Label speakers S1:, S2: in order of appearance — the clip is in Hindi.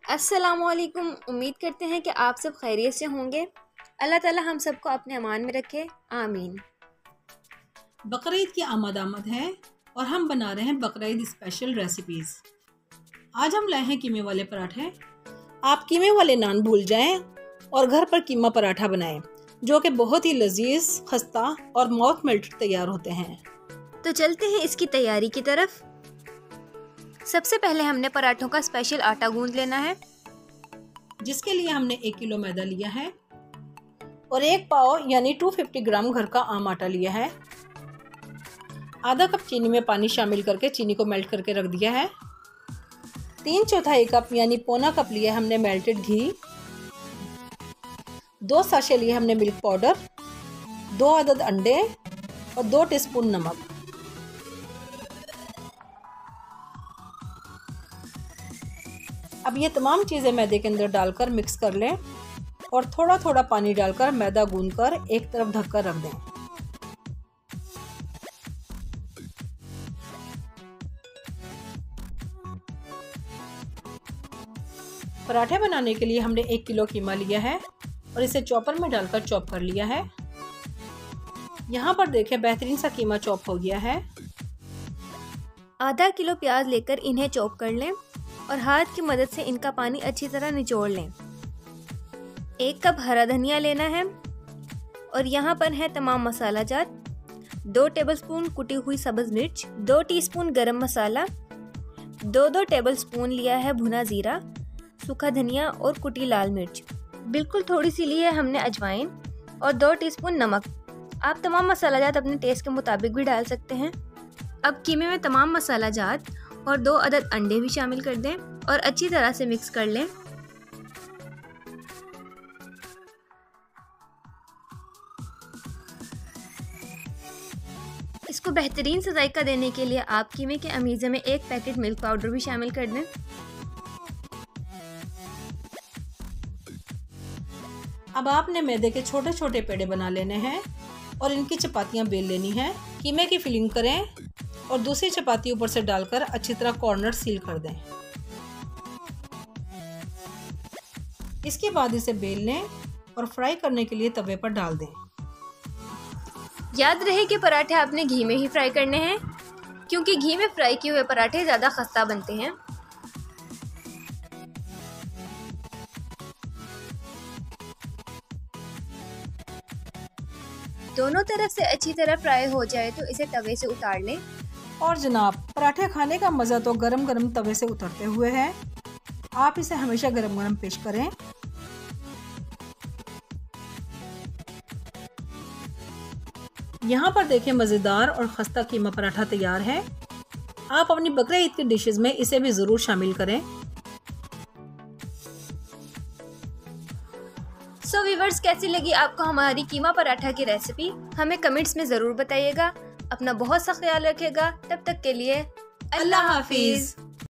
S1: अस्सलामुअलैकुम। उम्मीद करते हैं कि आप सब खैरियत से होंगे। अल्लाह ताला हम सबको अपने अमान में रखे, आमीन।
S2: बकरीद की आमद है और हम बना रहे हैं बकरीद स्पेशल रेसिपीज़। आज हम लाए हैं कीमे वाले पराठे। आप कीमे वाले नान भूल जाएं और घर पर कीमा पराठा बनाएं, जो कि बहुत ही लजीज, खस्ता और माउथ मेल्टर तैयार होते हैं।
S1: तो चलते हैं इसकी तैयारी की तरफ। सबसे पहले हमने पराठों का स्पेशल आटा गूंद लेना है,
S2: जिसके लिए हमने 1 किलो मैदा लिया है और 1 पाव यानी 250 ग्राम घर का आम आटा लिया है। आधा कप चीनी में पानी शामिल करके चीनी को मेल्ट करके रख दिया है। 3/4 कप यानी पौना कप लिया है हमने मेल्टेड घी। 2 साशे लिए हमने मिल्क पाउडर, 2 अदद अंडे और 2 टीस्पून नमक। अब ये तमाम चीज़ें मैदे के अंदर डालकर मिक्स कर लें और थोड़ा थोड़ा पानी डालकर मैदा गूंदकर एक तरफ ढककर रख दें। पराठे बनाने के लिए हमने 1 किलो कीमा लिया है और इसे चॉपर में डालकर चॉप कर लिया है। यहाँ पर देखें बेहतरीन सा कीमा चॉप हो गया है।
S1: आधा किलो प्याज लेकर इन्हें चॉप कर लें और हाथ की मदद से इनका पानी अच्छी तरह निचोड़ लें। 1 कप हरा धनिया लेना है और यहाँ पर है तमाम मसाला जात। 2 टेबलस्पून कुटी हुई सब्ज मिर्च, 2 टीस्पून गरम मसाला, 2 टेबलस्पून लिया है भुना जीरा, सूखा धनिया और कुटी लाल मिर्च, बिल्कुल थोड़ी सी ली है हमने अजवाइन और 2 टीस्पून नमक। आप तमाम मसाला जात अपने टेस्ट के मुताबिक भी डाल सकते हैं। अब कीमे में तमाम मसाला जात और 2 अदद अंडे भी शामिल कर दें और अच्छी तरह से मिक्स कर लें। इसको बेहतरीन से जायका देने के लिए आप कीमे के अमीज़े में 1 पैकेट मिल्क पाउडर भी शामिल कर दें।
S2: अब आपने मैदे के छोटे छोटे पेड़े बना लेने हैं और इनकी चपातियां बेल लेनी है। कीमे की फिलिंग करें और दूसरी चपाती ऊपर से डालकर अच्छी तरह कॉर्नर सील कर दें। इसके बाद इसे बेल लें और फ्राई करने के लिए तवे पर डाल दें।
S1: याद रहे कि पराठे आपने घी में ही फ्राई करने हैं, क्योंकि घी में फ्राई किए हुए पराठे ज़्यादा खस्ता बनते हैं। दोनों तरफ से अच्छी तरह फ्राई हो जाए तो इसे तवे से उतार लें।
S2: और जनाब, पराठे खाने का मज़ा तो गरम गरम तवे से उतरते हुए है। आप इसे हमेशा गरम गरम पेश करें। यहाँ पर देखें मज़ेदार और खस्ता कीमा पराठा तैयार है। आप अपनी बकरीद ईद की डिशेस में इसे भी ज़रूर शामिल करें।
S1: सो व्यूअर्स, कैसी लगी आपको हमारी कीमा पराठा की रेसिपी? हमें कमेंट्स में ज़रूर बताइएगा। अपना बहुत सा ख्याल रखिएगा। तब तक के लिए अल्लाह हाफिज़।